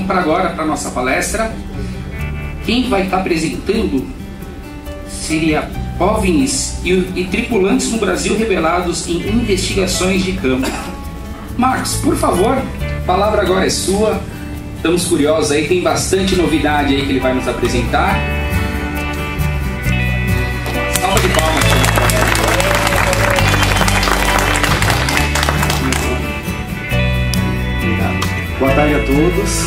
Então, para agora, para a nossa palestra, quem vai estar apresentando seria OVNIs e tripulantes no Brasil revelados em investigações de campo. Marcos, por favor, a palavra agora é sua. Estamos curiosos aí, tem bastante novidade aí que ele vai nos apresentar. Salva de palmas. Obrigado. Boa tarde a todos.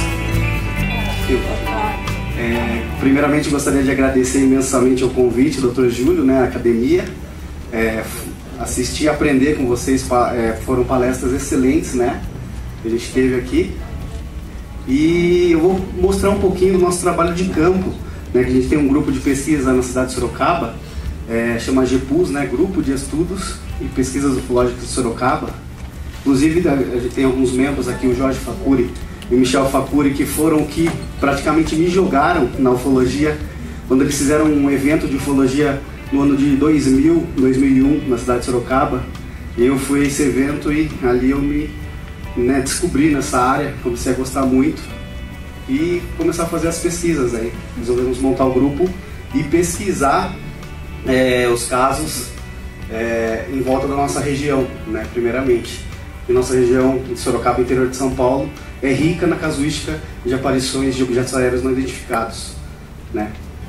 Primeiramente gostaria de agradecer imensamente o convite, Dr. Júlio, né, à academia. Assistir e aprender com vocês, foram palestras excelentes, né, que a gente teve aqui. E eu vou mostrar um pouquinho do nosso trabalho de campo, né, que a gente tem um grupo de pesquisa na cidade de Sorocaba, chama GEPUS, né, Grupo de Estudos e Pesquisas Ufológicas de Sorocaba. Inclusive, a gente tem alguns membros aqui, o Jorge Facuri e o Michel Facuri, que foram que praticamente me jogaram na ufologia, quando eles fizeram um evento de ufologia no ano de 2001, na cidade de Sorocaba. Eu fui a esse evento e ali eu me descobri nessa área, comecei a gostar muito e começar a fazer as pesquisas aí. Resolvemos montar o grupo e pesquisar os casos em volta da nossa região, né, primeiramente. E nossa região de Sorocaba, interior de São Paulo, é rica na casuística de aparições de objetos aéreos não identificados, né?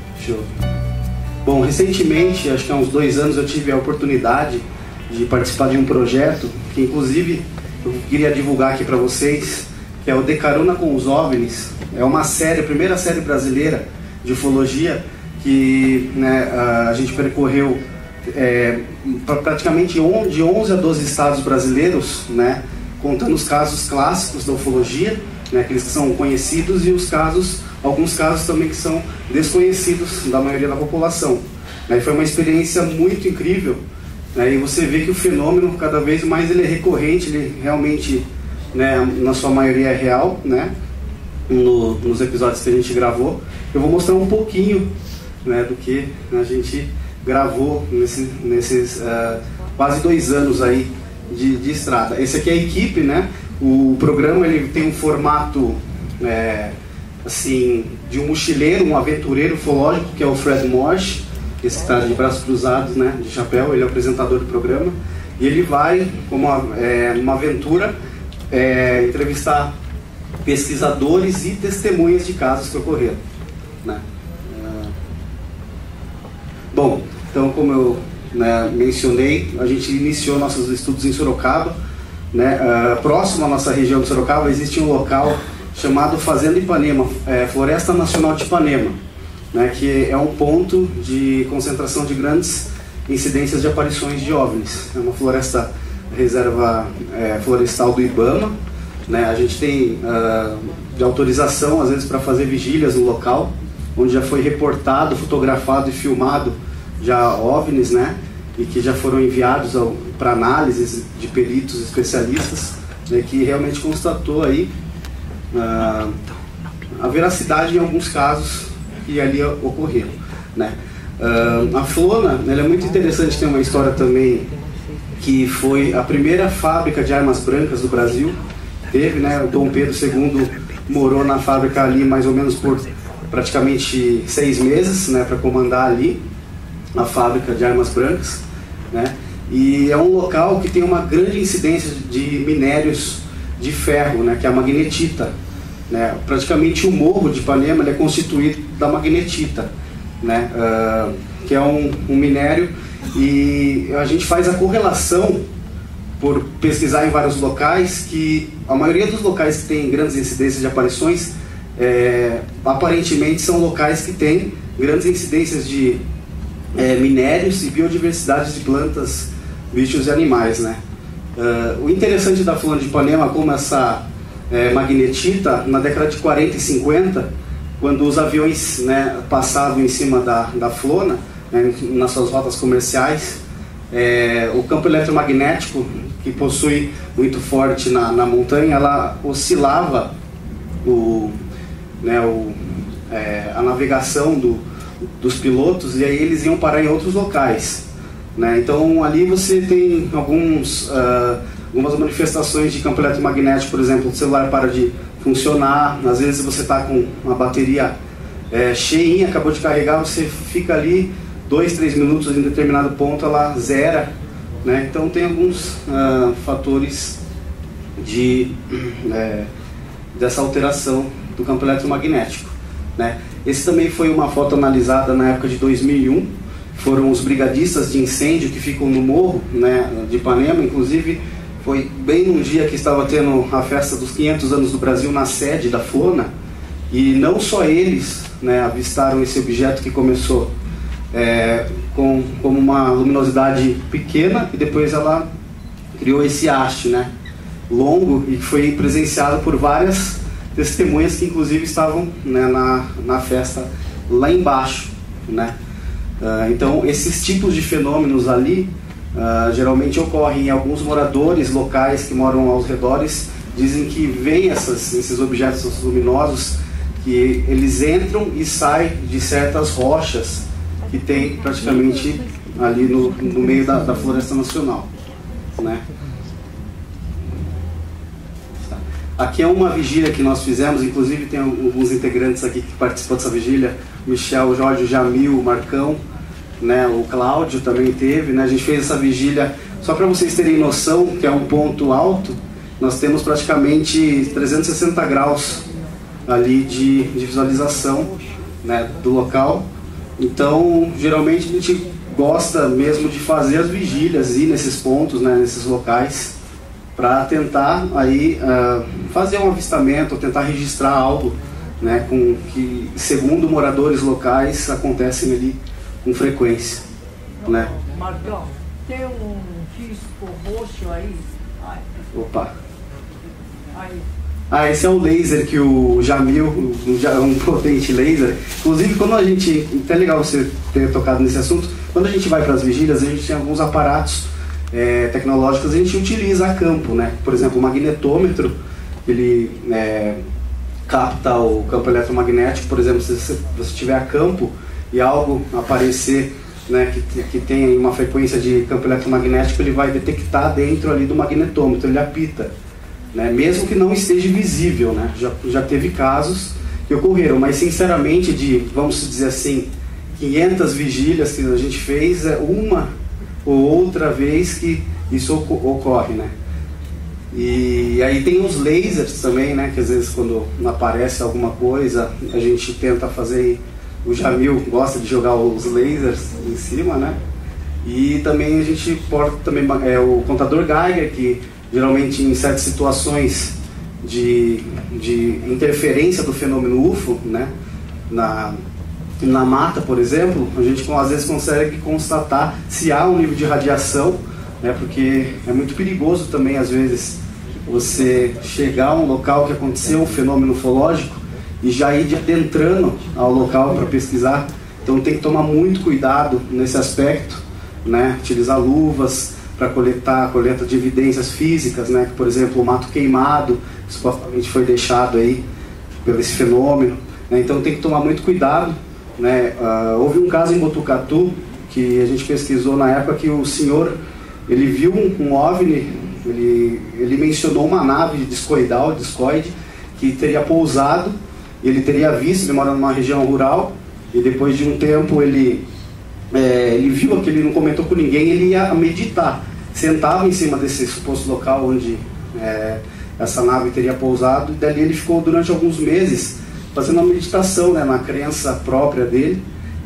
Bom, recentemente, acho que há uns 2 anos, eu tive a oportunidade de participar de um projeto que, inclusive, eu queria divulgar aqui para vocês, que é o De Carona com os OVNIs. É uma série, a primeira série brasileira de ufologia que, né, a gente percorreu praticamente de 11 a 12 estados brasileiros, né, contando os casos clássicos da ufologia, né, aqueles que são conhecidos, e alguns casos também que são desconhecidos da maioria da população. Foi uma experiência muito incrível, né, e você vê que o fenômeno, cada vez mais, ele é recorrente, ele realmente, né, na sua maioria é real, né, nos episódios que a gente gravou. Eu vou mostrar um pouquinho, né, do que a gente gravou nesses quase 2 anos aí de estrada. Esse aqui é a equipe, né? O programa, ele tem um formato assim, de um mochileiro, um aventureiro ufológico, que é o Fred Morsch, esse que está de braços cruzados, né, de chapéu. Ele é o apresentador do programa e ele vai, como uma aventura, entrevistar pesquisadores e testemunhas de casos que ocorreram, né? Bom, então, como eu mencionei, a gente iniciou nossos estudos em Sorocaba, né? Próximo à nossa região de Sorocaba existe um local chamado Fazenda Ipanema, Floresta Nacional de Ipanema, né? Que é um ponto de concentração de grandes incidências de aparições de OVNIs. É uma floresta, reserva florestal do IBAMA, né? A gente tem de autorização, às vezes, para fazer vigílias no local, onde já foi reportado, fotografado e filmado já OVNIs, né, e que já foram enviados para análises de peritos especialistas, né, que realmente constatou aí a veracidade em alguns casos que ali ocorreram, né. A Flona, ela é muito interessante, tem uma história também, que foi a primeira fábrica de armas brancas do Brasil. Teve, né, o Dom Pedro II morou na fábrica ali mais ou menos por praticamente 6 meses, né, para comandar ali a fábrica de armas brancas, né? E é um local que tem uma grande incidência de minérios de ferro, né, que é a magnetita, né? Praticamente o morro de Ipanema, ele é constituído da magnetita, né? Que é um minério, e a gente faz a correlação por pesquisar em vários locais, que a maioria dos locais que tem grandes incidências de aparições aparentemente são locais que têm grandes incidências de minérios e biodiversidade de plantas, bichos e animais, né? O interessante da Flona de Ipanema, como essa magnetita, na década de 40 e 50, quando os aviões, né, passavam em cima da Flona, né, nas suas rotas comerciais, o campo eletromagnético, que possui muito forte na montanha, ela oscilava a navegação dos pilotos, e aí eles iam parar em outros locais, né? Então ali você tem algumas manifestações de campo eletromagnético. Por exemplo, o celular para de funcionar. Às vezes você está com uma bateria cheinha, acabou de carregar, você fica ali 2, 3 minutos em determinado ponto, ela zera, né? Então tem alguns fatores dessa alteração do campo eletromagnético, né? Esse também foi uma foto analisada na época de 2001, foram os brigadistas de incêndio que ficam no morro, né, de Ipanema. Inclusive foi bem num dia que estava tendo a festa dos 500 anos do Brasil na sede da FONA, e não só eles, né, avistaram esse objeto que começou como uma luminosidade pequena e depois ela criou esse haste, né, longo, e foi presenciado por várias testemunhas que inclusive estavam, né, na festa lá embaixo, né. Então esses tipos de fenômenos ali geralmente ocorrem em alguns moradores locais que moram aos redores, dizem que veem esses objetos luminosos, que eles entram e saem de certas rochas que tem praticamente ali no meio da Floresta Nacional, né? Aqui é uma vigília que nós fizemos, inclusive tem alguns integrantes aqui que participou dessa vigília, Michel, Jorge, o Jamil, o Marcão, né, o Cláudio também teve, né? A gente fez essa vigília, só para vocês terem noção, que é um ponto alto, nós temos praticamente 360 graus ali de visualização, né, do local. Então, geralmente a gente gosta mesmo de fazer as vigílias, ir nesses pontos, né, nesses locais, para tentar aí fazer um avistamento, ou tentar registrar algo, né, que segundo moradores locais acontecem ali com frequência, né? Marcão, tem um disco roxo aí? Opa! Aí. Esse é o laser que o Jamil, um potente laser. Inclusive, quando a gente, até legal você ter tocado nesse assunto, quando a gente vai para as vigílias, a gente tem alguns aparatos tecnológicos, a gente utiliza a campo, né? Por exemplo, o magnetômetro, ele capta o campo eletromagnético. Por exemplo, se você tiver a campo e algo aparecer, né, que tem uma frequência de campo eletromagnético, ele vai detectar dentro ali do magnetômetro, ele apita, né, mesmo que não esteja visível, né? Já teve casos que ocorreram, mas sinceramente, vamos dizer assim, 500 vigílias que a gente fez, uma ou outra vez que isso ocorre, né? E aí tem os lasers também, né, que às vezes quando aparece alguma coisa, a gente tenta fazer. O Jamil gosta de jogar os lasers em cima, né? E também a gente porta também o contador Geiger, que geralmente em certas situações de interferência do fenômeno UFO, né, na mata, por exemplo, a gente às vezes consegue constatar se há um nível de radiação, né, porque é muito perigoso também às vezes você chegar a um local que aconteceu um fenômeno ufológico e já ir adentrando ao local para pesquisar. Então tem que tomar muito cuidado nesse aspecto, né? Utilizar luvas para coleta de evidências físicas, né? Por exemplo, o mato queimado supostamente foi deixado aí pelo esse fenômeno, né? Então tem que tomar muito cuidado, né? Houve um caso em Botucatu que a gente pesquisou na época, que o senhor, ele viu um OVNI, ele mencionou uma nave discoide que teria pousado. Ele teria visto, ele mora numa região rural, e depois de um tempo ele viu aquilo, ele não comentou com ninguém, ele ia meditar, sentava em cima desse suposto local onde essa nave teria pousado, e dali ele ficou durante alguns meses fazendo uma meditação, né, na crença própria dele,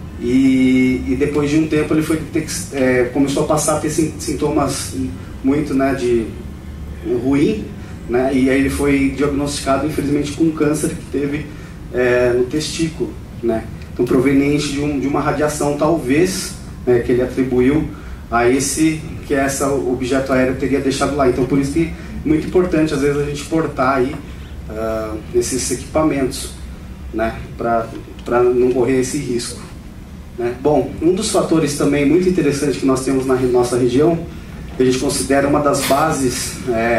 e depois de um tempo ele começou a passar a ter sintomas muito, né, de ruim, né, e aí ele foi diagnosticado infelizmente com um câncer que teve no testículo, né? Então proveniente de uma radiação talvez, né, que ele atribuiu a esse objeto aéreo teria deixado lá. Então por isso que é muito importante às vezes a gente portar aí esses equipamentos, né, para não correr esse risco, né? Bom, um dos fatores também muito interessante que nós temos na nossa região, que a gente considera uma das bases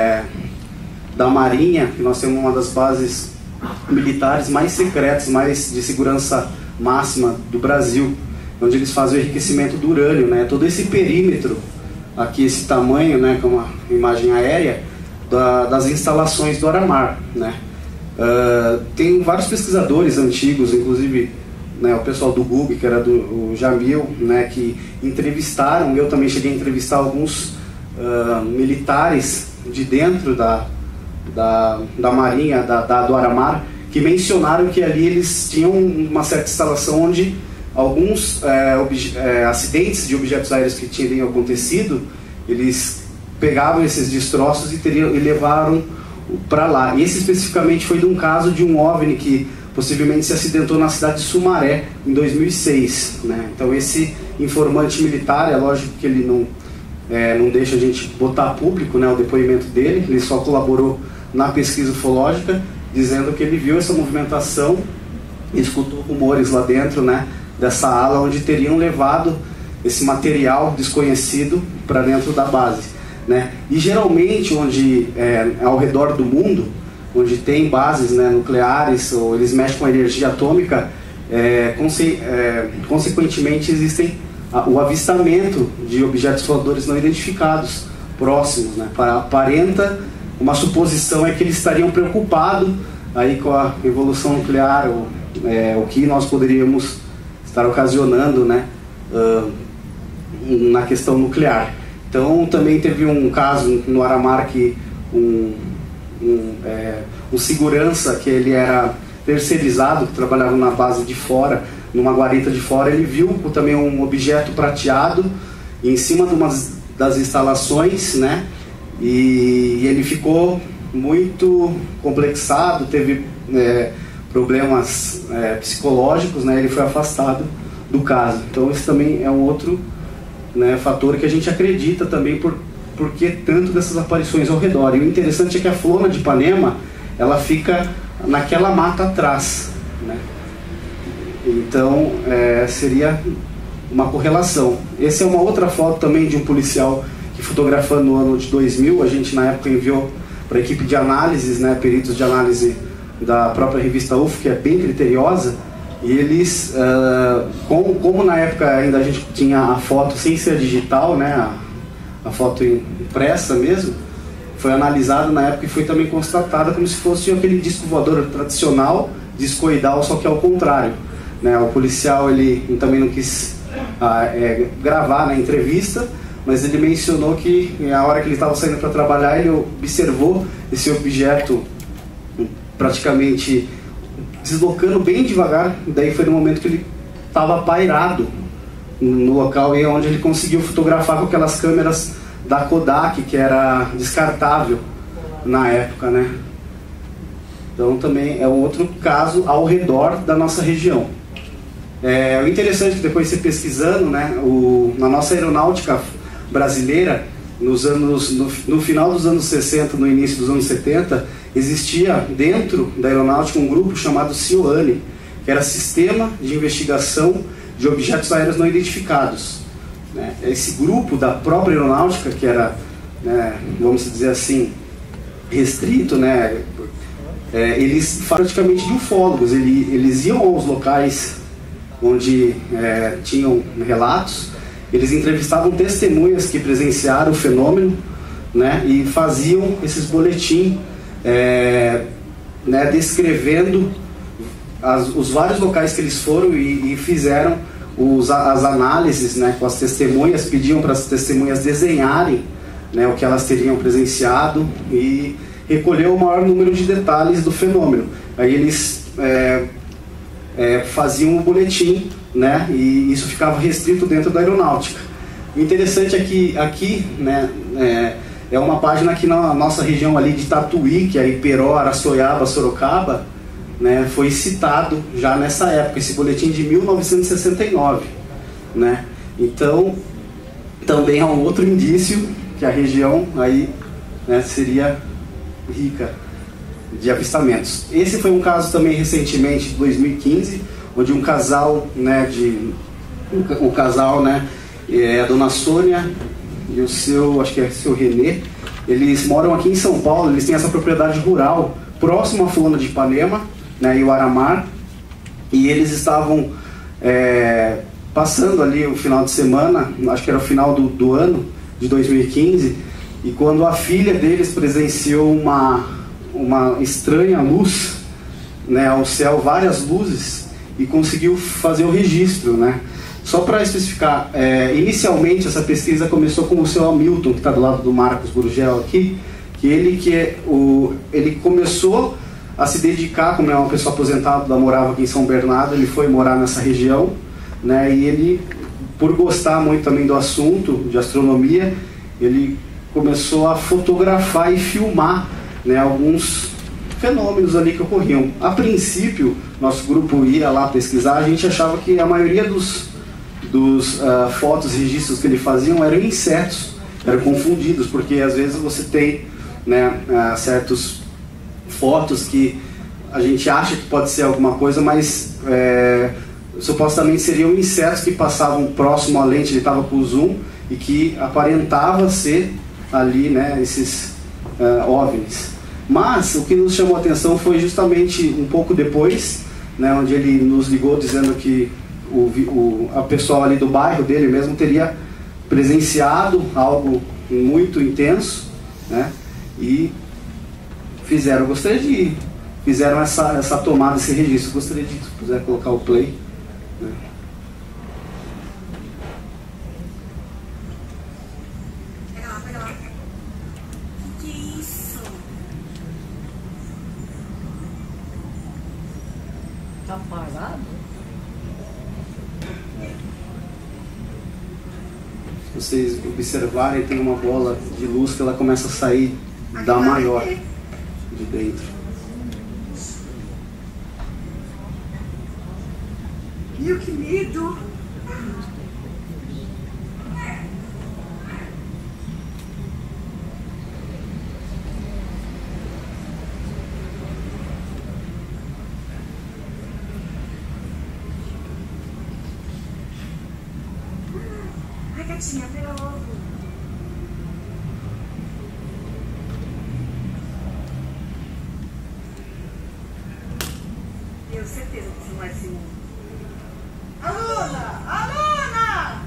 da Marinha, que nós temos uma das bases militares mais secretas, mais de segurança máxima do Brasil, onde eles fazem o enriquecimento do urânio, né? Todo esse perímetro aqui, esse tamanho, né, com uma imagem aérea das instalações do Aramar, né? Tem vários pesquisadores antigos, inclusive, né, o pessoal do GUG, que era o Jamil, né, que entrevistaram, eu também cheguei a entrevistar alguns militares de dentro da Marinha, do Aramar, que mencionaram que ali eles tinham uma certa instalação onde alguns acidentes de objetos aéreos que tinham acontecido, eles pegavam esses destroços e levaram para lá. E esse especificamente foi de um caso de um OVNI que possivelmente se acidentou na cidade de Sumaré em 2006, né? Então esse informante militar, é lógico que ele não deixa a gente botar público, né, o depoimento dele, ele só colaborou na pesquisa ufológica, dizendo que ele viu essa movimentação e escutou rumores lá dentro, né, dessa ala onde teriam levado esse material desconhecido para dentro da base, né? E geralmente onde ao redor do mundo, onde tem bases, né, nucleares, ou eles mexem com a energia atômica, consequentemente existem o avistamento de objetos voadores não identificados próximos, né? Aparenta uma suposição é que eles estariam preocupados aí com a evolução nuclear, ou o que nós poderíamos estar ocasionando, né, na questão nuclear. Então também teve um caso no Aramar que um segurança, que ele era terceirizado, que trabalhava na base de fora, numa guarita de fora, ele viu também um objeto prateado em cima de das instalações, né? E ele ficou muito complexado, teve problemas psicológicos, né? Ele foi afastado do caso. Então esse também é um outro, né, fator que a gente acredita também porque tanto dessas aparições ao redor. E o interessante é que a Flona de Ipanema, ela fica naquela mata atrás, né? Então seria uma correlação. Essa é uma outra foto também de um policial que, fotografando no ano de 2000, a gente na época enviou para a equipe de análises, né, peritos de análise da própria revista UFO, que é bem criteriosa, e eles, como na época ainda a gente tinha a foto sem ser digital, né, a foto impressa mesmo, foi analisado na época e foi também constatada como se fosse aquele disco voador tradicional, discoidal, só que ao contrário, né? O policial ele também não quis gravar na entrevista, mas ele mencionou que a hora que ele estava saindo para trabalhar, ele observou esse objeto praticamente deslocando bem devagar, daí foi no momento que ele estava pairado no local, e onde ele conseguiu fotografar com aquelas câmeras da Kodak, que era descartável na época, né? Então também é um outro caso ao redor da nossa região. O interessante é que depois você pesquisando, né, na nossa aeronáutica brasileira, no final dos anos 60, no início dos anos 70, existia dentro da aeronáutica um grupo chamado CIOANI, que era Sistema de Investigação de Objetos Aéreos Não Identificados, né? Esse grupo da própria aeronáutica, que era, né, vamos dizer assim, restrito, né, eles praticamente de ufólogos, eles iam aos locais onde tinham relatos, eles entrevistavam testemunhas que presenciaram o fenômeno, né, e faziam esses boletins, né, descrevendo os vários locais que eles foram e fizeram as análises, né, com as testemunhas, pediam para as testemunhas desenharem, né, o que elas teriam presenciado e recolher o maior número de detalhes do fenômeno. Aí eles faziam um boletim, né, e isso ficava restrito dentro da aeronáutica. O interessante é que aqui, né, é uma página aqui na nossa região ali de Tatuí, que é Iperó, Araçoiaba, Sorocaba, né, foi citado já nessa época, esse boletim de 1969, né? Então também é um outro indício que a região aí, né, seria rica de avistamentos. Esse foi um caso também recentemente, de 2015, onde um casal, né, a dona Sônia e o seu, acho que é seu Renê, eles moram aqui em São Paulo, eles têm essa propriedade rural próximo à Flona de Ipanema, né, e o Aramar, e eles estavam passando ali o final de semana, acho que era o final do ano de 2015, e quando a filha deles presenciou uma estranha luz né, ao céu várias luzes e conseguiu fazer o registro, né? Só para especificar, inicialmente essa pesquisa começou com o seu Hamilton, que está do lado do Marcos Gurgel aqui, ele começou a se dedicar, como é uma pessoa aposentada, morava aqui em São Bernardo, ele foi morar nessa região, né, e ele, por gostar muito também do assunto de astronomia, ele começou a fotografar e filmar, né, alguns fenômenos ali que ocorriam. A princípio, nosso grupo ia lá pesquisar, a gente achava que a maioria dos fotos e registros que ele faziam eram insetos, eram confundidos, porque às vezes você tem, né, certas fotos que a gente acha que pode ser alguma coisa, mas supostamente seriam insetos que passavam próximo à lente, ele estava com o zoom, e que aparentava ser ali, né, esses OVNIs. Mas o que nos chamou a atenção foi justamente um pouco depois, né, onde ele nos ligou dizendo que a pessoa ali do bairro dele mesmo teria presenciado algo muito intenso, né, e fizeram essa tomada, esse registro. Gostaria de, se puder colocar o play, né. Pega lá. Que é isso? Tá parado? Se vocês observarem, tem uma bola de luz que ela começa a sair da maior de dentro. Meu, que medo! Ai, gatinha, pega logo. Tenho certeza que você não vai se mudar. Aluna! Aluna!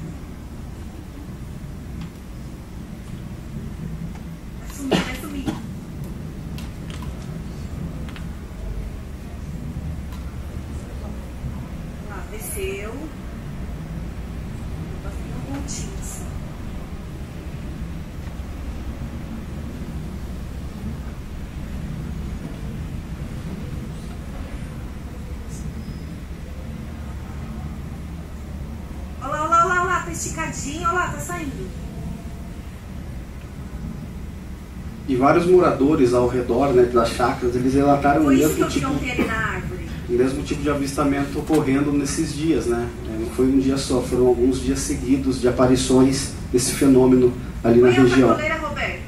Vai sumir. Lá, desceu. Vai ficar um pontinho assim. Olha lá, tá esticadinho, olha lá, tá saindo. E vários moradores ao redor, né, das chácaras, eles relataram o mesmo tipo de avistamento ocorrendo nesses dias, né? Não foi um dia só, foram alguns dias seguidos de aparições desse fenômeno ali na região. Coleira, Roberto.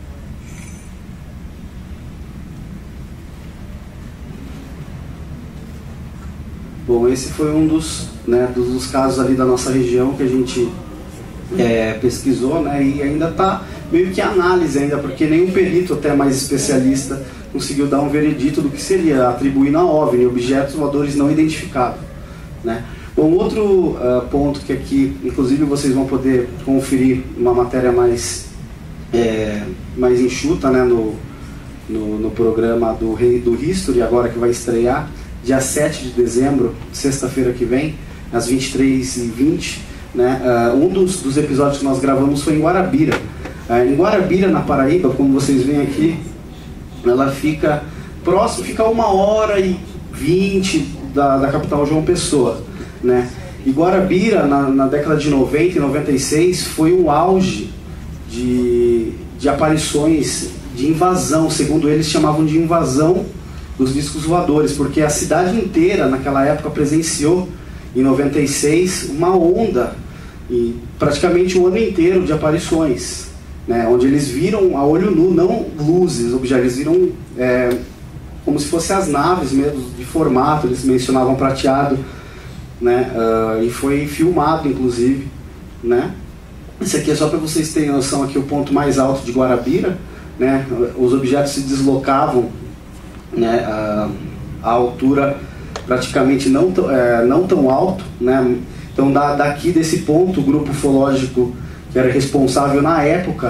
Bom, esse foi um dos casos ali da nossa região que a gente pesquisou, né, e ainda está meio que análise ainda, porque nenhum perito até mais especialista conseguiu dar um veredito do que seria atribuindo a OVNI, objetos voadores não identificados, né. Bom, outro ponto que aqui, inclusive, vocês vão poder conferir uma matéria mais enxuta, né, no programa do History, agora que vai estrear, dia 7 de dezembro, sexta-feira que vem, às 23h20, né? Um dos episódios que nós gravamos foi em Guarabira. Em Guarabira, na Paraíba, como vocês veem aqui, ela fica próximo, fica 1h20 da capital João Pessoa, né? E Guarabira, na década de 90 e 96, foi o auge de aparições de invasão, segundo eles chamavam de invasão dos discos voadores, porque a cidade inteira naquela época presenciou, em 96, uma onda, e praticamente o ano inteiro de aparições, né, onde eles viram a olho nu, não luzes, objetos, eles viram como se fossem as naves mesmo, de formato, eles mencionavam prateado, né, e foi filmado inclusive, né. Esse aqui é só para vocês terem noção, aqui o ponto mais alto de Guarabira, né, os objetos se deslocavam, né, a altura praticamente não tão alto, né? Então daqui desse ponto o grupo ufológico que era responsável na época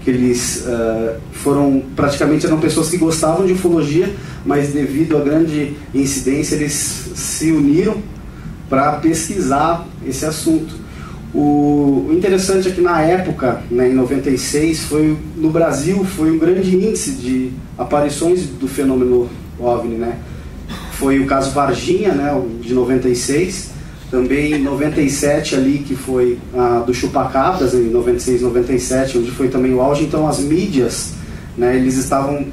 que eles praticamente eram pessoas que gostavam de ufologia, mas devido à grande incidência eles se uniram para pesquisar esse assunto. O interessante é que na época, né, em 96, no Brasil foi um grande índice de aparições do fenômeno OVNI, né? Foi o caso Varginha, né, de 96, também em 97 ali, que foi do Chupacabras, em 96, 97, onde foi também o auge. Então as mídias, né, eles estavam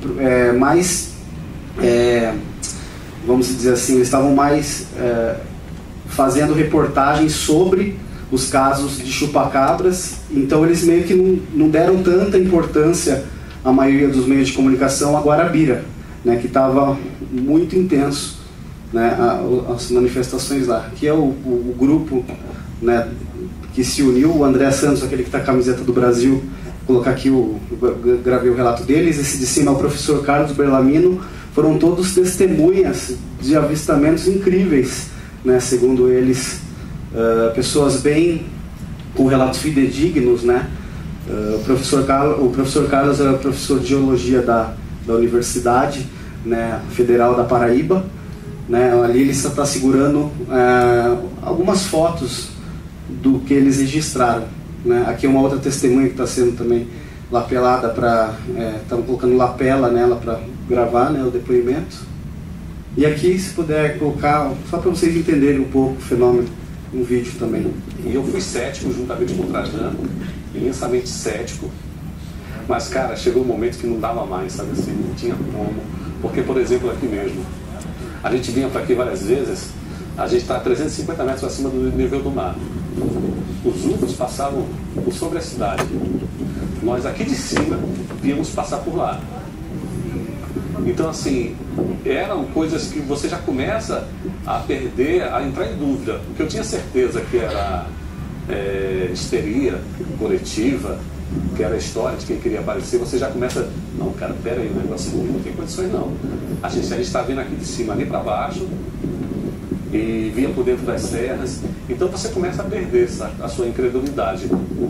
vamos dizer assim, eles estavam mais fazendo reportagens sobre os casos de chupacabras. Então eles meio que não deram tanta importância, a maioria dos meios de comunicação, a Guarabira, né, que estava muito intenso, né, as manifestações lá, que é o grupo, né, que se uniu. O André Santos, aquele que está com a camiseta do Brasil, vou colocar aqui, gravei o relato deles. Esse de cima é o professor Carlos Berlamino. Foram todos testemunhas de avistamentos incríveis, né, segundo eles, pessoas bem com relatos fidedignos, né. O professor Carlos era professor de geologia da Universidade, né, Federal da Paraíba, né. Ali ele está segurando algumas fotos do que eles registraram, né. Aqui é uma outra testemunha que está sendo também lapelada para... estão colocando lapela nela para gravar, né, o depoimento. E aqui, se puder colocar, só para vocês entenderem um pouco o fenômeno, um vídeo também. E eu fui cético juntamente com o Trajano, imensamente cético, mas, cara, chegou um momento que não dava mais, sabe assim, não tinha como. Porque, por exemplo, aqui mesmo, a gente vinha para aqui várias vezes, a gente está a 350 metros acima do nível do mar. Os UFOs passavam por sobre a cidade. Nós aqui de cima víamos passar por lá. Então, assim, eram coisas que você já começa a perder, a entrar em dúvida. O que eu tinha certeza que era histeria coletiva, que era a história de quem queria aparecer, você já começa... Não, cara, pera aí, o negócio aqui não tem condições, não. A gente está vindo aqui de cima ali para baixo e vinha por dentro das serras. Então você começa a perder a sua incredulidade.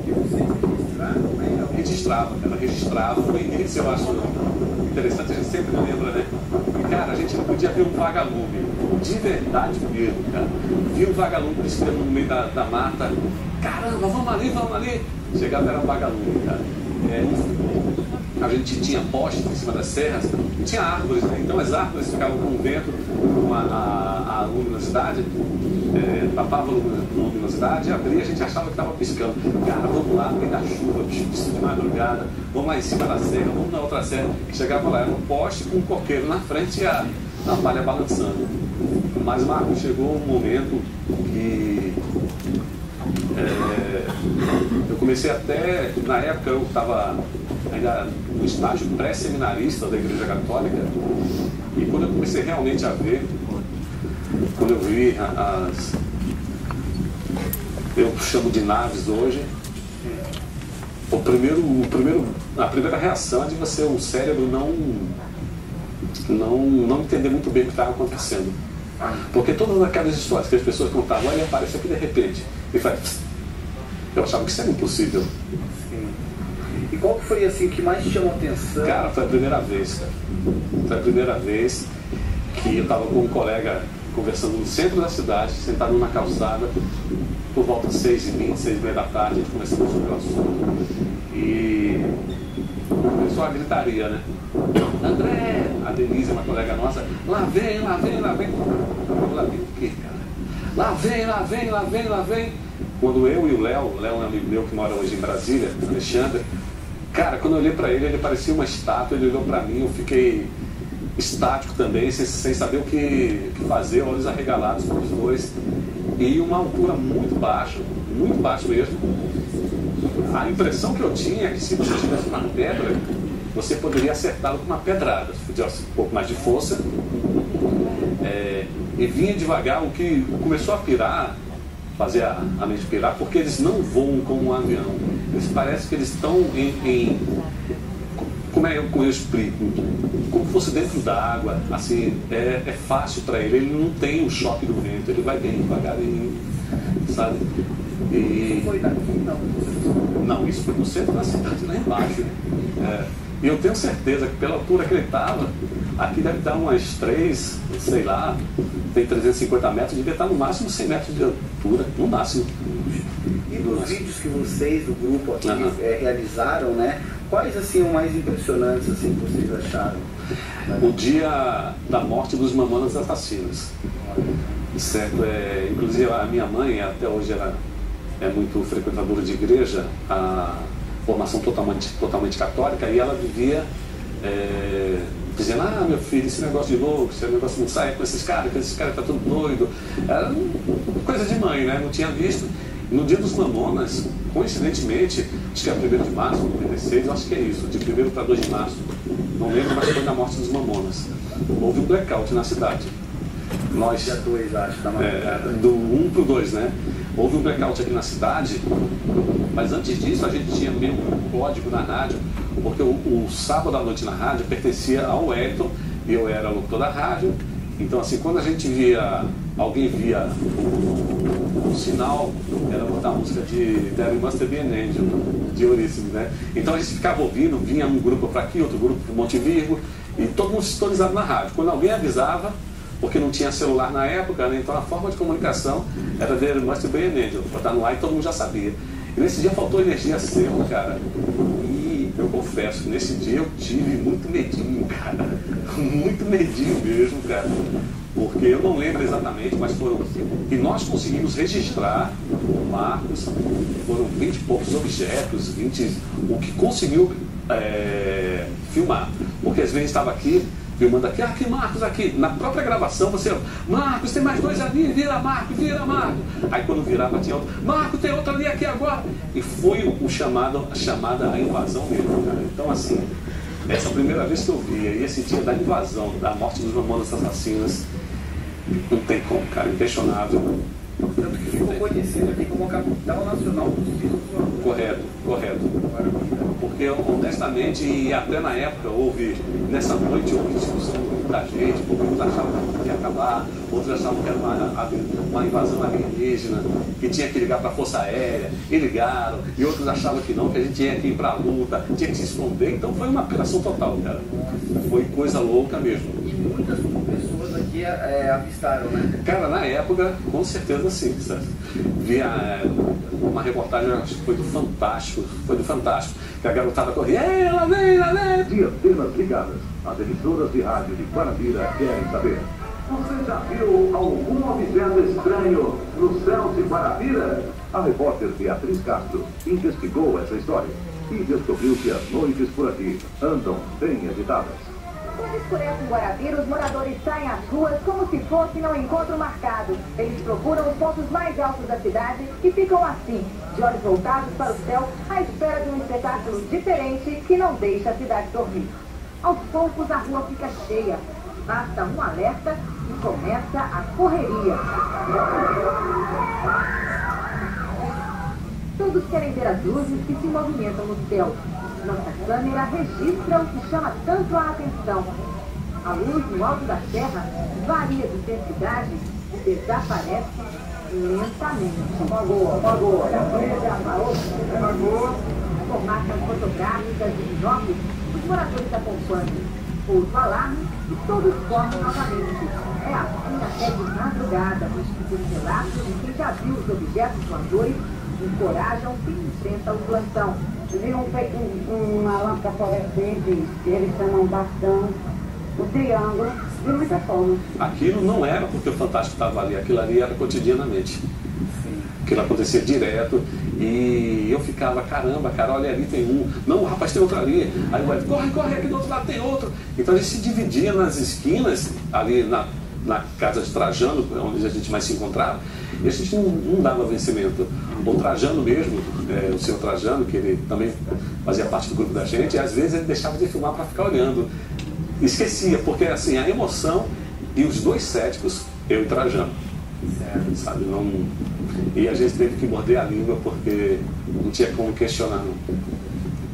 Registrava, no início eu acho interessante, a gente sempre lembra, né? E, cara, a gente não podia ver um vagalume, de verdade mesmo, cara. Via um vagalume piscando no meio da mata, caramba, vamos ali. Chegava, era um vagalume, cara. A gente tinha postes em cima das serras, tinha árvores, né? Então as árvores ficavam com o vento, com a luminosidade, tapava a luminosidade, abria, a gente achava que estava piscando. Cara, vamos lá, no meio da chuva, bicho de madrugada, vamos lá em cima da serra, vamos na outra serra. Chegava lá, era um poste com um coqueiro na frente e a palha balançando. Mas, Marcos, chegou um momento que eu comecei até, na época eu estava ainda no estágio pré-seminarista da Igreja Católica, e quando eu comecei realmente a ver, quando eu vi eu chamo de naves hoje, a primeira reação é de você, o cérebro não entender muito bem o que estava acontecendo. Porque todas aquelas histórias que as pessoas contavam, olha, aparece aqui de repente, e faz... Eu achava que isso era impossível. Sim. E qual que foi assim, o que mais te chamou a atenção? Cara, foi a primeira vez, cara. Foi a primeira vez que eu estava com um colega conversando no centro da cidade, sentado na calçada, por volta de 6h20, 6h30 da tarde, a gente conversando sobre o assunto. E começou a gritaria, né? André, a Denise, uma colega nossa, lá vem. Eu lá vem o quê, cara? Lá vem. Quando eu e o Léo é um amigo meu que mora hoje em Brasília, Alexandre, cara, quando eu olhei pra ele parecia uma estátua, ele olhou pra mim, eu fiquei estático também, sem saber o que fazer, olhos arregalados para os dois, e uma altura muito baixo mesmo. A impressão que eu tinha é que se você tivesse uma pedra, você poderia acertá-lo com uma pedrada, se tivesse um pouco mais de força, e vinha devagar, o que começou a pirar, fazer a mente pirar, porque eles não voam como um avião. Eles parecem que eles estão como eu explico? Como fosse dentro d'água, assim, é fácil para ele. Ele não tem o choque do vento, ele vai bem devagarinho, sabe? E Foi daqui, não? não, isso foi no centro da cidade, lá embaixo. E eu tenho certeza que pela altura que ele estava, aqui deve estar umas 3, sei lá, tem 350 metros, devia estar no máximo 100 metros de altura, no máximo. E dos vídeos que vocês do grupo aqui realizaram, né? Quais assim os mais impressionantes assim que vocês acharam? O dia da morte dos Mamonas Assassinos. Certo, inclusive a minha mãe até hoje ela é muito frequentadora de igreja, a formação totalmente católica, e ela vivia dizendo, meu filho, esse negócio de louco, esse negócio não sai com esses caras, que esses caras tá tudo doido. Era coisa de mãe, né? Não tinha visto. No dia dos Mamonas, coincidentemente, acho que é 1º de março, 96, eu acho que é isso, de 1º para 2 de março, não lembro, mas foi na morte dos Mamonas. Houve um blackout na cidade. Nós, Dia 2, acho, da madrugada. do 1 para o 2, né? Houve um blackout aqui na cidade, mas antes disso a gente tinha meio um código na rádio, porque o sábado à noite na rádio pertencia ao Wellington, e eu era locutor da rádio. Então, assim, quando a gente alguém via o sinal, era botar a música de There Must Be an Angel, de Eurípides, né? Então a gente ficava ouvindo, vinha um grupo para aqui, outro grupo para Monte Virgo, e todo mundo sintonizado na rádio. Quando alguém avisava, porque não tinha celular na época, né? Então a forma de comunicação era There Must Be an Angel, botar no ar e todo mundo já sabia. E nesse dia faltou energia cedo, cara. E eu confesso que nesse dia eu tive muito medinho, cara. Muito medinho mesmo, cara. Porque eu não lembro exatamente, mas foram... E nós conseguimos registrar, o Marcos, foram 20 e poucos objetos, o que conseguiu filmar. Porque às vezes estava aqui, filmando aqui, Marcos, aqui. Na própria gravação você, Marcos, tem mais 2 ali, vira Marcos. Aí quando virava tinha outro, Marcos, tem outro ali aqui agora. E foi a chamada a invasão mesmo, cara. Então assim, essa primeira vez que eu vi, e esse dia da invasão, da morte dos Mamonas Assassinas, não tem como, cara, inquestionável. Tanto que ficou conhecido aqui como a capital nacional dos filhos do amor. Correto. Porque honestamente, e até na época nessa noite houve discussão com muita gente, porque uns achavam que ia acabar, outros achavam que era uma invasão alienígena, que tinha que ligar para a Força Aérea, e ligaram, e outros achavam que não, que a gente tinha que ir para a luta, tinha que se esconder. Então foi uma operação total, cara. Foi coisa louca mesmo. E muitas pessoas aqui avistaram, né? Cara, na época, com certeza sim, certo? Vi uma reportagem, acho que foi do Fantástico, que a garotada corria, lá vem! De antenas ligadas, as emissoras de rádio de Guarabira querem saber: você já viu algum objeto estranho no céu de Guarabira? A repórter Beatriz Castro investigou essa história e descobriu que as noites por aqui andam bem agitadas. Quando escurece em Guarabira, os moradores saem às ruas como se fosse um encontro marcado. Eles procuram os pontos mais altos da cidade e ficam assim, de olhos voltados para o céu, à espera de um espetáculo diferente que não deixa a cidade dormir. Aos poucos, a rua fica cheia. Basta um alerta e começa a correria. Todos querem ver as luzes que se movimentam no céu. Nossa câmera registra o que chama tanto a atenção. A luz no alto da serra varia de intensidade e desaparece lentamente. Apagou. Com máquinas fotográficas e binóculos, os moradores acompanham. Outro alarme e todos correm novamente. É assim até de madrugada. Os relatos de quem já viu os objetos voadores encorajam quem enfrenta o plantão. Viram uma lâmpada fluorescente, eles chamam bastão, o triângulo, de muita forma. Aquilo não era porque o Fantástico estava ali, aquilo ali era cotidianamente. Aquilo acontecia direto e eu ficava, caramba, cara, olha ali tem um, não, rapaz, tem outro ali. Aí o Edson, corre, aqui do outro lado tem outro. Então a gente se dividia nas esquinas, ali na casa de Trajano, onde a gente mais se encontrava, e a gente não dava vencimento. O Trajano mesmo, o senhor Trajano, que ele também fazia parte do grupo da gente, e às vezes ele deixava de filmar para ficar olhando. Esquecia, porque assim, a emoção e os dois céticos, eu e Trajano. Sabe, não... E a gente teve que morder a língua porque não tinha como questionar. Não.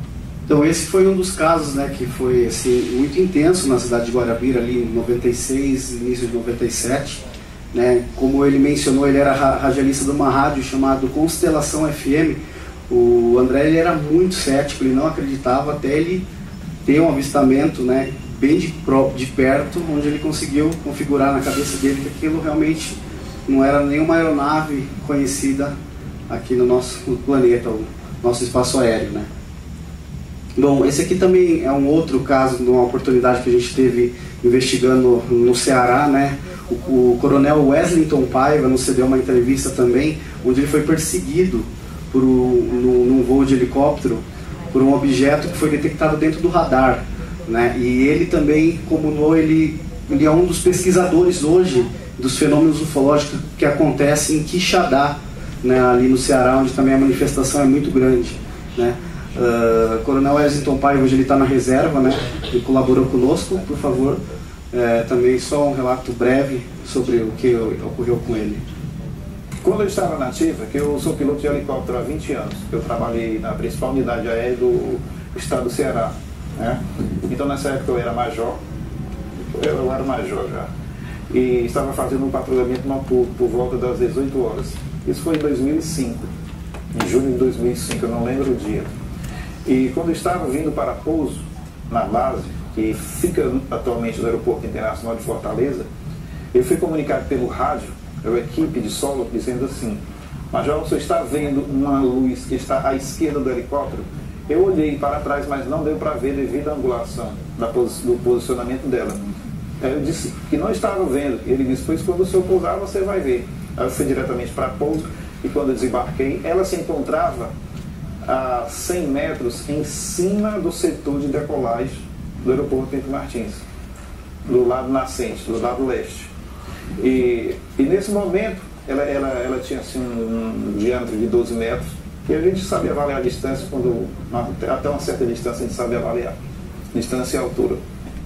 Então esse foi um dos casos, né, que foi assim, muito intenso na cidade de Guarabira, ali em 96, início de 97. Né? Como ele mencionou, ele era radialista de uma rádio chamada Constelação FM. O André, ele era muito cético, ele não acreditava, até ele ter um avistamento, né, bem de perto, onde ele conseguiu configurar na cabeça dele que aquilo realmente não era nenhuma aeronave conhecida aqui no nosso planeta, o nosso espaço aéreo, né? Bom, esse aqui também é um outro caso, de uma oportunidade que a gente teve investigando no Ceará, né? O coronel Weslington Paiva nos cedeu uma entrevista também, onde ele foi perseguido num voo de helicóptero por um objeto que foi detectado dentro do radar, né? E ele também comunou, ele é um dos pesquisadores hoje dos fenômenos ufológicos que acontecem em Quixadá, né? Ali no Ceará, onde também a manifestação é muito grande, né? Coronel Weslington Paiva, hoje ele está na reserva, né? Ele colaborou conosco, por favor, também só um relato breve sobre o que ocorreu com ele. Quando eu estava na ativa, que eu sou piloto de helicóptero há 20 anos, eu trabalhei na principal unidade aérea do estado do Ceará, né? Então nessa época eu era major, já, e estava fazendo um patrulhamento noturno por volta das 18 horas. Isso foi em 2005, em junho de 2005, eu não lembro o dia. E quando eu estava vindo para pouso na base, que fica atualmente no Aeroporto Internacional de Fortaleza, eu fui comunicado pelo rádio, pela equipe de solo, dizendo assim: Major, você está vendo uma luz que está à esquerda do helicóptero? Eu olhei para trás, mas não deu para ver devido à angulação do posicionamento dela. Eu disse que não estava vendo. Ele disse: pois quando o senhor pousar você vai ver. Aí eu fui diretamente para pouso e quando eu desembarquei, ela se encontrava a 100 metros em cima do setor de decolagem do aeroporto Pinto Martins, do lado nascente, do lado leste. E nesse momento ela tinha assim, um diâmetro de 12 metros e a gente sabia avaliar a distância, até uma certa distância a gente sabia avaliar distância e altura.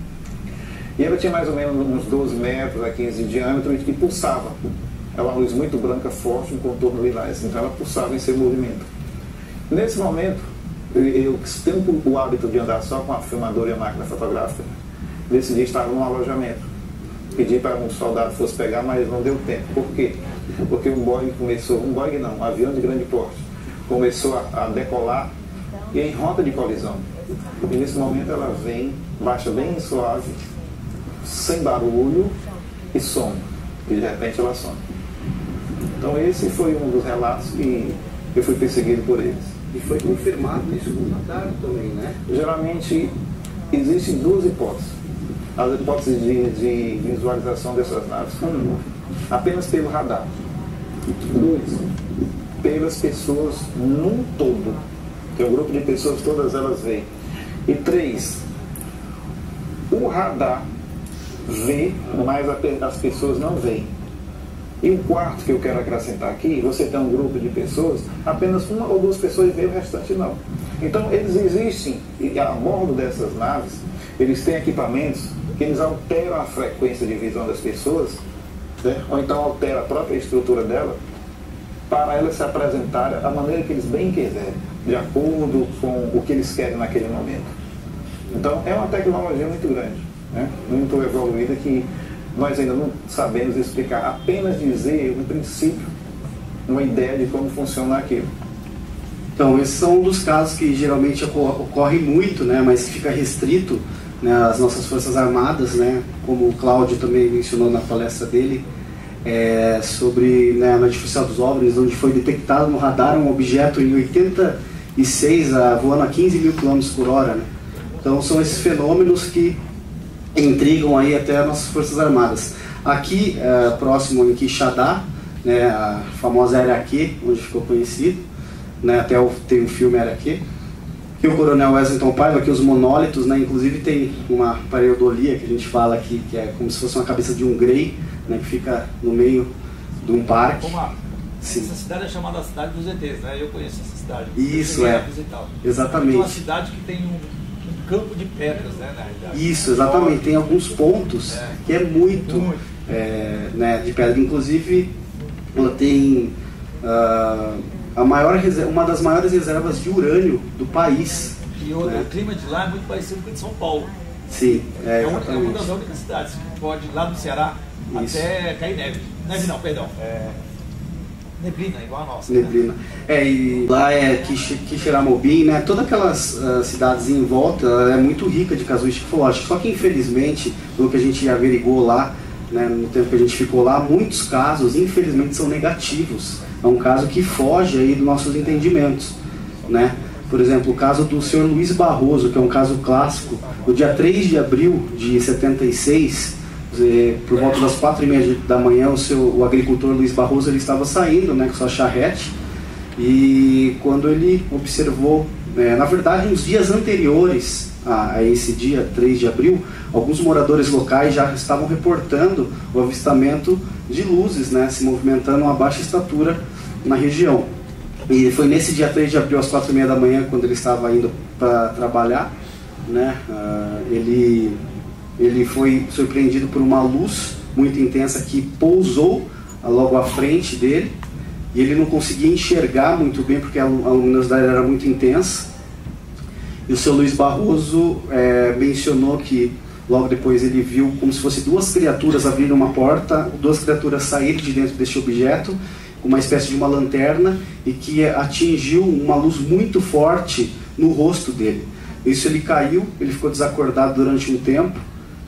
E ela tinha mais ou menos uns 12 metros a 15 de diâmetro e pulsava. É uma luz muito branca, forte, um contorno lilás, então ela pulsava em seu movimento. Nesse momento, eu tenho o hábito de andar só com a filmadora e a máquina fotográfica. Nesse dia estava num alojamento. Pedi para um soldado fosse pegar, mas não deu tempo. Por quê? Porque um avião de grande porte, começou a decolar e em rota de colisão. E nesse momento ela vem, baixa bem suave, sem barulho e some. E de repente ela some. Então esse foi um dos relatos que eu fui perseguido por eles. E foi confirmado isso no radar também, né? Geralmente existem duas hipóteses. As hipóteses de visualização dessas naves. Um, apenas pelo radar. Dois, pelas pessoas num todo. Tem um grupo de pessoas, todas elas veem. E três, o radar vê, mas as pessoas não veem. E o quarto que eu quero acrescentar aqui, você tem um grupo de pessoas, apenas uma ou duas pessoas veem, o restante não. Então eles existem, e a bordo dessas naves, eles têm equipamentos que eles alteram a frequência de visão das pessoas, né? Ou então alteram a própria estrutura dela, para elas se apresentarem da maneira que eles bem quiserem, de acordo com o que eles querem naquele momento. Então é uma tecnologia muito grande, né? Muito evoluída, que nós ainda não sabemos explicar, apenas dizer um princípio, uma ideia de como funciona aquilo. Então, esses são um dos casos que geralmente ocorre muito, né, mas que fica restrito, né, às nossas Forças Armadas, né, como o Cláudio também mencionou na palestra dele, sobre, né, a noite oficial dos OVNIs, onde foi detectado no radar um objeto em 86, voando a 15 mil km por hora. Né? Então, são esses fenômenos que intrigam aí até as nossas Forças Armadas. Aqui, próximo em Quixadá, né, a famosa Araque, onde ficou conhecido, né, até tem um filme Araque, que o coronel Weslington Paiva, aqui os monólitos, né, inclusive tem uma pareidolia que a gente fala aqui, que é como se fosse uma cabeça de um grey, né, que fica no meio de um parque. Essa cidade é chamada Cidade dos ETs, né? Eu conheço essa cidade. Isso, exatamente. É uma cidade que tem um campo de pedras, né, na realidade. Isso, exatamente. Tem alguns pontos que é muito. Né, de pedra. Inclusive, ela tem uma das maiores reservas de urânio do país, E o clima de lá é muito parecido com o de São Paulo. Sim, é uma das únicas cidades que pode, lá no Ceará, isso, até cair neve. Neve não, perdão. Neblina, igual a nossa. Neblina. Né? E lá é Quixeramobim, né? Todas aquelas cidades em volta é muito rica de casuística ufológica. Só que infelizmente, pelo que a gente averigou lá, né, no tempo que a gente ficou lá, muitos casos, infelizmente, são negativos. É um caso que foge aí dos nossos entendimentos, né? Por exemplo, o caso do senhor Luiz Barroso, que é um caso clássico. No dia 3 de abril de 76, por volta das 4h30 da manhã, o agricultor Luiz Barroso ele estava saindo, né, com sua charrete, e quando ele observou, na verdade, uns dias anteriores a esse dia 3 de abril, alguns moradores locais já estavam reportando o avistamento de luzes, né, se movimentando a baixa estatura na região. E foi nesse dia 3 de abril, às 4h30 da manhã, quando ele estava indo para trabalhar, né, ele foi surpreendido por uma luz muito intensa que pousou logo à frente dele, e ele não conseguia enxergar muito bem porque a luminosidade era muito intensa. E o seu Luiz Barroso mencionou que logo depois ele viu como se fosse duas criaturas abrindo uma porta, duas criaturas saírem de dentro deste objeto, uma espécie de uma lanterna, e que atingiu uma luz muito forte no rosto dele. Isso, ele caiu, ele ficou desacordado durante um tempo.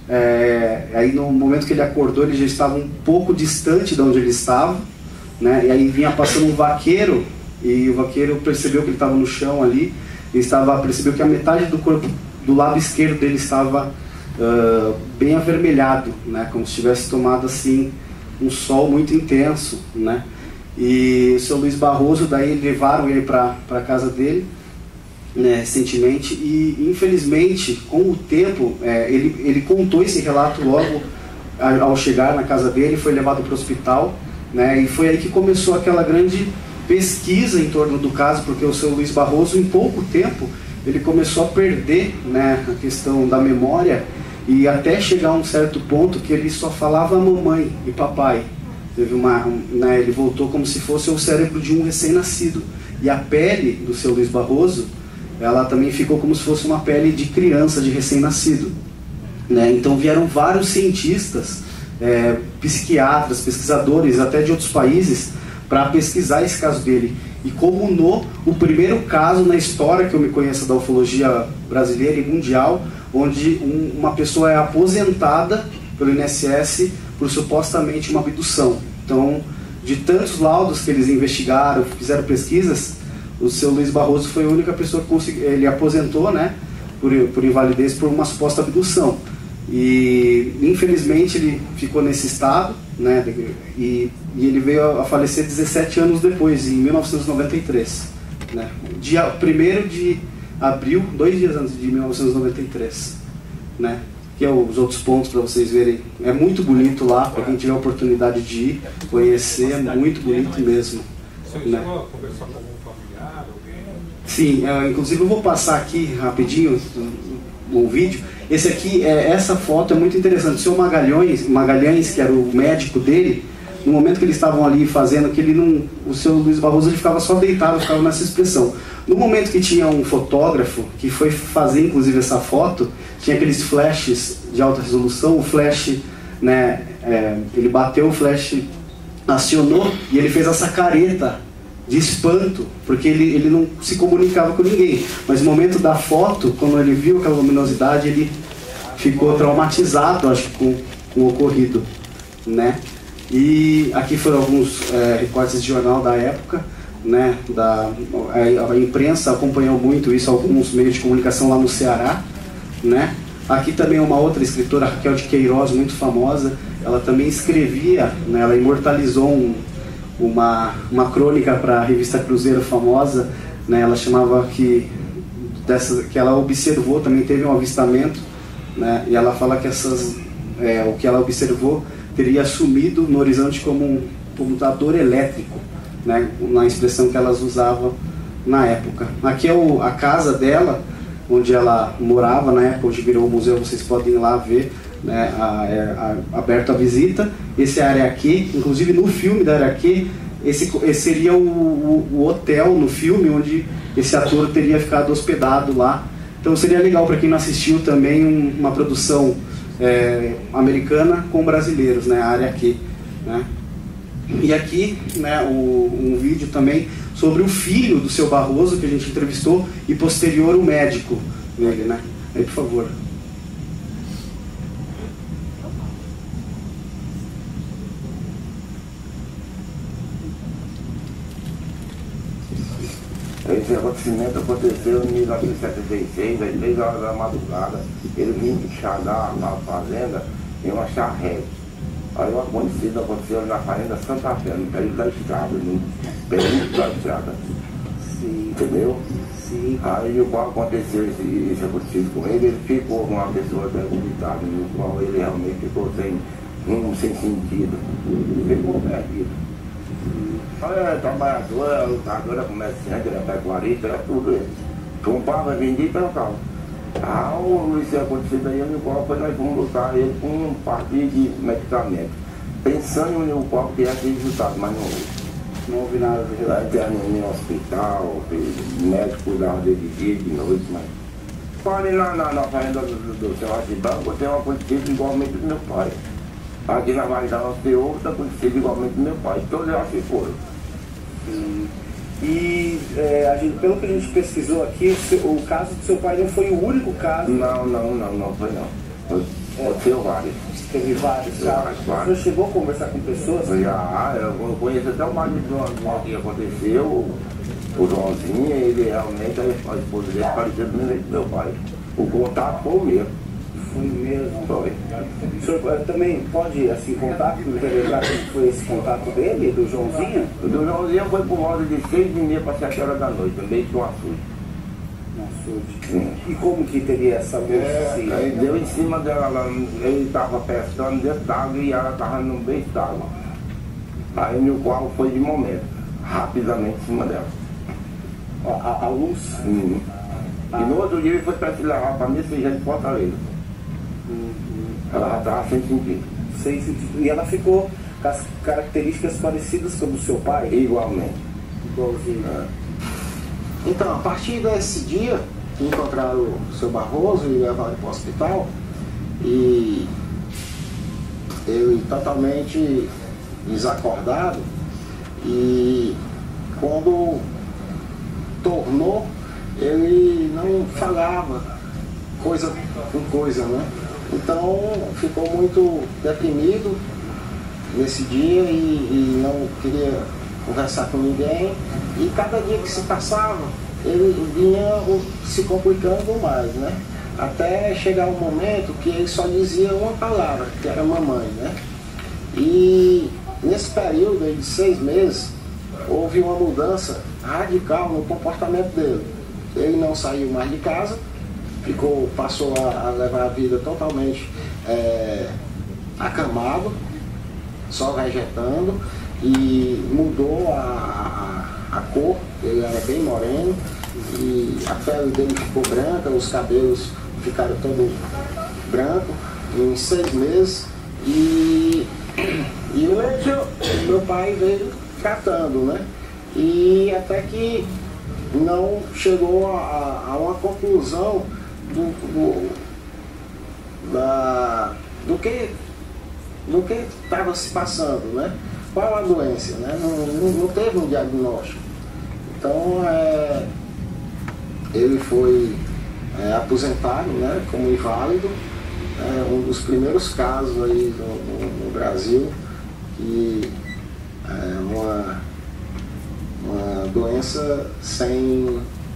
Aí no momento que ele acordou, ele já estava um pouco distante de onde ele estava, né? E aí vinha passando um vaqueiro, e o vaqueiro percebeu que ele estava no chão ali, e percebeu que a metade do corpo do lado esquerdo dele estava bem avermelhado, né? Como se tivesse tomado assim um sol muito intenso, né? E o seu Luiz Barroso, daí levaram ele para a casa dele, né, recentemente, e infelizmente com o tempo ele contou esse relato logo ao chegar na casa dele, foi levado para o hospital, né, e foi aí que começou aquela grande pesquisa em torno do caso, porque o seu Luiz Barroso, em pouco tempo, ele começou a perder, né, a questão da memória, e até chegar a um certo ponto que ele só falava mamãe e papai. Teve ele voltou como se fosse o cérebro de um recém-nascido, e a pele do seu Luiz Barroso, ela também ficou como se fosse uma pele de criança, de recém-nascido, né? Então vieram vários cientistas, psiquiatras, pesquisadores, até de outros países, para pesquisar esse caso dele. E como o primeiro caso na história que eu me conheço da ufologia brasileira e mundial, onde uma pessoa é aposentada pelo INSS por supostamente uma abdução. Então, de tantos laudos que eles investigaram, fizeram pesquisas, o seu Luiz Barroso foi a única pessoa que conseguiu. Ele aposentou, né, por invalidez, por uma suposta abdução. E infelizmente ele ficou nesse estado, né, e ele veio a falecer 17 anos depois, em 1993, né, dia 1º de abril, 2 dias antes de 1993, né, que é os outros pontos para vocês verem. É muito bonito lá, para quem tiver a oportunidade de ir, conhecer, é muito bonito mesmo. Você chegou a conversar com algum familiar? Sim, inclusive eu vou passar aqui rapidinho um vídeo. Esse aqui, essa foto é muito interessante. O seu Magalhães, que era o médico dele, no momento que eles estavam ali fazendo, o seu Luiz Barroso ele ficava só deitado, ficava nessa expressão. No momento que tinha um fotógrafo, que foi fazer inclusive essa foto, tinha aqueles flashes de alta resolução, o flash, né, ele bateu o flash, acionou, e ele fez essa careta de espanto, porque ele não se comunicava com ninguém. Mas no momento da foto, quando ele viu aquela luminosidade, ele ficou traumatizado, acho que com o ocorrido, né? E aqui foram alguns recortes de jornal da época, né? A imprensa acompanhou muito isso, alguns meios de comunicação lá no Ceará, né? Aqui também uma outra escritora, Raquel de Queiroz, muito famosa, ela também escrevia, né? Ela imortalizou uma crônica para a revista Cruzeiro famosa, né? Ela chamava que ela observou, também teve um avistamento, né? E ela fala que o que ela observou teria sumido no horizonte como um computador elétrico, né? Na expressão que elas usavam na época. Aqui é a casa dela, onde ela morava na época, onde virou o museu, vocês podem ir lá ver, né, aberto à visita. Esse é a área Q, inclusive no filme da área Q, esse seria o hotel no filme onde esse ator teria ficado hospedado lá Então seria legal para quem não assistiu também uma produção americana com brasileiros, né, a área aqui, né? E aqui, né, um vídeo também sobre o filho do seu Barroso, que a gente entrevistou, e posterior o médico dele, né? Aí, por favor. Esse acontecimento aconteceu em 1976, às 3 horas da madrugada. Ele vinha enxadar na fazenda em uma charrete. Aí o aconteceu na fazenda Santa Fé, no período da estrada, no período da estrada. Sim. Entendeu? Sim. Aí o qual aconteceu esse acontecido com ele ficou com uma pessoa debilitada, no qual ele realmente ficou sem rumo, sem sentido. Ficou perdido. Olha, trabalhadora, lutadora, comerciante, era pecuarista, era tudo isso. Comprava, vendia e trocava. Isso aconteceu aí, no qual nós fomos lutar ele com um partido de medicamento. Pensando no qual tivesse resultado, mas não houve. Não houve nada de resultado. Interno no hospital, o médico cuidava dele de dia, de noite, mas. Falei na fazenda do seu Artibanco, tem um acontecido igualmente do meu pai. Aqui na Vaidão tem outro acontecido igualmente do meu pai. Todos eu acho que foram. E pelo que a gente pesquisou aqui, o caso do seu pai não foi o único caso? Não foi não. Foi vários. Teve vários casos? O senhor chegou a conversar com pessoas? Já, eu conheço até o marido do que aconteceu, o Joãozinho, ele realmente, a esposa dele parecia do mesmo jeito do meu pai. O contato foi o mesmo. Foi mesmo? Foi. O senhor também pode, assim, contar, relembrar como foi esse contato dele, do Joãozinho? O do Joãozinho foi por volta de 6h30 para 7 horas da noite, no meio de um açude. Um açude? E como que teria essa luz assim? Aí deu em cima dela, ele estava pescando dentro d'água e ela estava no meio d'água. Aí no qual foi de momento, rapidamente em cima dela. A luz? E no outro dia ele foi para se levar para mim, seja de Fortaleza. Ela já estava sem sentido. Sem sentido. E ela ficou com as características parecidas com o do seu pai? Igualmente. Igualzinho. Então, a partir desse dia, encontraram o seu Barroso e levaram para o hospital, e ele totalmente desacordado, e quando tornou, ele não falava coisa com coisa, né? Então ficou muito deprimido nesse dia e não queria conversar com ninguém, e cada dia que se passava ele vinha se complicando mais, né? Até chegar um momento que ele só dizia uma palavra, que era mamãe, né? E nesse período aí de 6 meses houve uma mudança radical no comportamento dele. Ele não saiu mais de casa, passou a levar a vida totalmente acamado, só vegetando, e mudou a cor. Ele era bem moreno e a pele dele ficou branca, os cabelos ficaram todos brancos em 6 meses, e o meu pai veio tratando, né? E até que não chegou a uma conclusão do que estava se passando, né? Qual a doença, né? Não teve um diagnóstico. Então ele foi aposentado, né, como inválido, um dos primeiros casos aí no Brasil que uma doença sem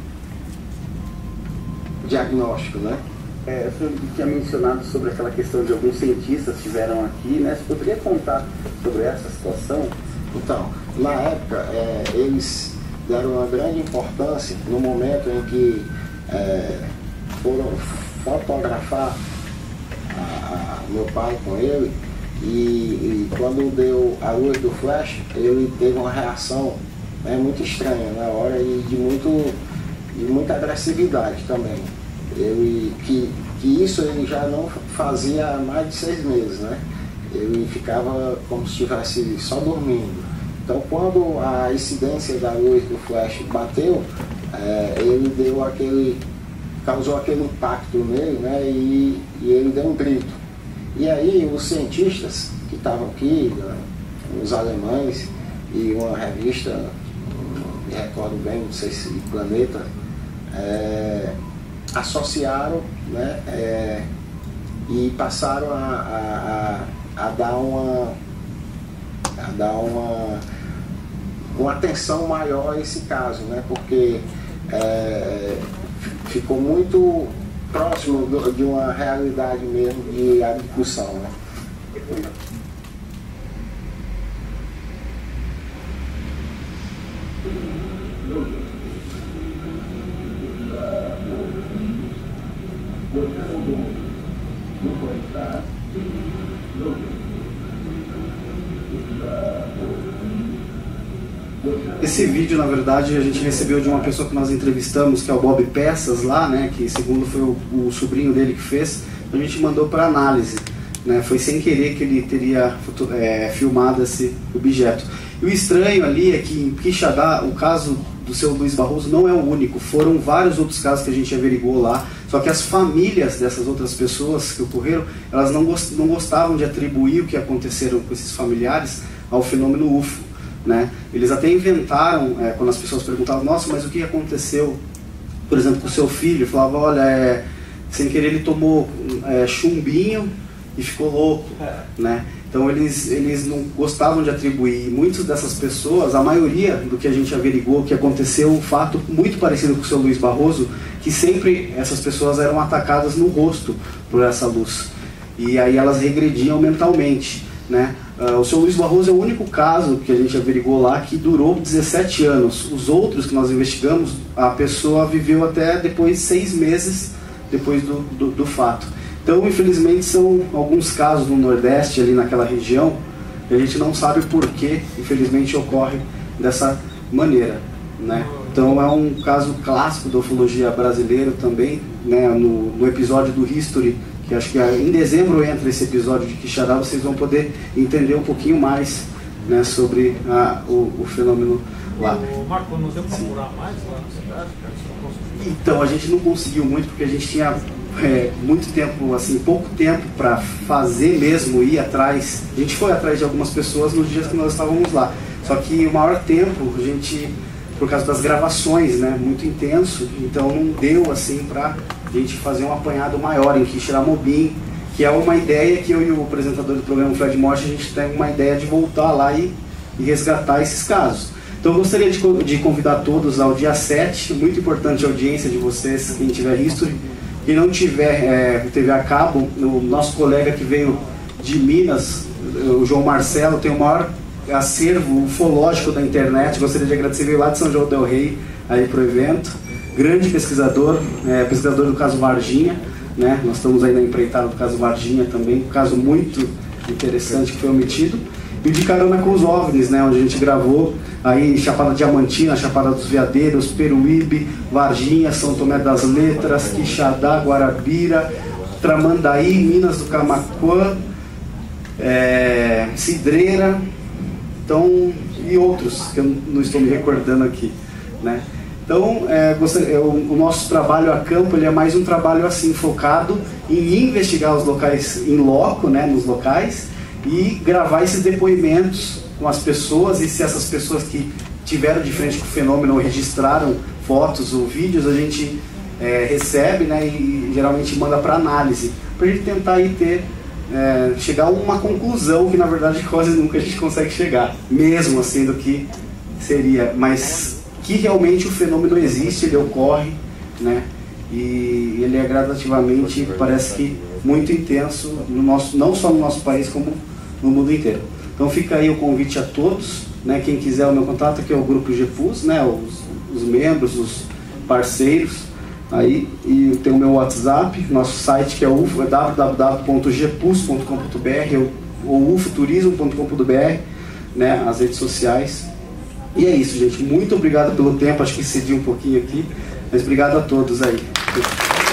diagnóstico, né? O senhor tinha mencionado sobre aquela questão de alguns cientistas que estiveram aqui, né? Você poderia contar sobre essa situação? Então, na época, eles deram uma grande importância no momento em que foram fotografar meu pai com ele, e quando deu a luz do flash, ele teve uma reação muito estranha na hora, e de muita agressividade também. Que isso ele já não fazia há mais de 6 meses, né? Ele ficava como se estivesse só dormindo. Então, quando a incidência da luz do flash bateu, ele deu aquele causou aquele impacto nele, né? E ele deu um grito. E aí os cientistas que estavam aqui, né, os alemães, e uma revista, me recordo bem, não sei se Planeta, associaram, né, e passaram a dar uma atenção maior a esse caso, né, porque ficou muito próximo de uma realidade mesmo de abdução, né. Esse vídeo, na verdade, a gente recebeu de uma pessoa que nós entrevistamos, que é o Bob Peças lá, né, que segundo foi o sobrinho dele que fez. A gente mandou para análise, né, foi sem querer que ele teria filmado esse objeto. E o estranho ali é que em Quixadá, o caso do seu Luiz Barroso não é o único, foram vários outros casos que a gente averiguou lá, só que as famílias dessas outras pessoas que ocorreram, elas não gostavam de atribuir o que aconteceram com esses familiares ao fenômeno UFO, né? Eles até inventaram, quando as pessoas perguntavam, nossa, mas o que aconteceu, por exemplo, com o seu filho? Falava, olha, sem querer ele tomou chumbinho e ficou louco, né? Então eles não gostavam de atribuir. Muitas dessas pessoas, a maioria do que a gente averiguou, que aconteceu um fato muito parecido com o seu Luiz Barroso, que sempre essas pessoas eram atacadas no rosto por essa luz. E aí elas regrediam mentalmente, né? O seu Luiz Barroso é o único caso que a gente averiguou lá que durou 17 anos. Os outros que nós investigamos, a pessoa viveu até depois 6 meses depois do fato. Então, infelizmente, são alguns casos no Nordeste, ali naquela região, e a gente não sabe por que, infelizmente, ocorre dessa maneira, né? Então, é um caso clássico da ufologia brasileira também, né? No episódio do History, que acho que em dezembro entra esse episódio de Quixadá, vocês vão poder entender um pouquinho mais, né, sobre o fenômeno lá. Marco, não deu para apurar mais lá na cidade? Então, a gente não conseguiu muito, porque a gente tinha muito tempo, assim, pouco tempo para fazer mesmo, ir atrás. A gente foi atrás de algumas pessoas nos dias que nós estávamos lá. Só que o maior tempo, a gente, por causa das gravações, né, muito intenso, então não deu, assim, para a gente fazer um apanhado maior em Quixeramobim, que é uma ideia que eu e o apresentador do programa, Fred Morte, a gente tem uma ideia de voltar lá e resgatar esses casos. Então eu gostaria de convidar todos ao dia 7, muito importante a audiência de vocês, quem tiver History. Quem não tiver TV a cabo, o nosso colega que veio de Minas, o João Marcelo, tem o maior acervo ufológico da internet. Gostaria de agradecer, veio lá de São João del Rei aí para o evento. Grande pesquisador, pesquisador do caso Varginha, né? Nós estamos aí na empreitada do caso Varginha também, um caso muito interessante que foi omitido. E de carona com os OVNIs, né, onde a gente gravou aí Chapada Diamantina, Chapada dos Veadeiros, Peruíbe, Varginha, São Tomé das Letras, Quixadá, Guarabira, Tramandaí, Minas do Camaquã, Cidreira, então, e outros que eu não estou me recordando aqui, né? Então, o nosso trabalho a campo, ele é mais um trabalho assim focado em investigar os locais em loco, né, nos locais, e gravar esses depoimentos com as pessoas. E se essas pessoas que tiveram de frente com o fenômeno ou registraram fotos ou vídeos, a gente recebe, né, e geralmente manda para análise, para a gente tentar aí chegar a uma conclusão que na verdade quase nunca a gente consegue chegar, mesmo assim do que seria, mas que realmente o fenômeno existe, ele ocorre, né, e ele é gradativamente, parece que muito intenso, não só no nosso país, como no mundo inteiro. Então fica aí o convite a todos, né? Quem quiser o meu contato, que é o grupo GEPUS, né? Os membros, os parceiros, aí, e tem o meu WhatsApp, nosso site que é www.gepus.com.br ou ufoturismo.com.br, né? As redes sociais. E é isso, gente. Muito obrigado pelo tempo, acho que excedi um pouquinho aqui, mas obrigado a todos aí.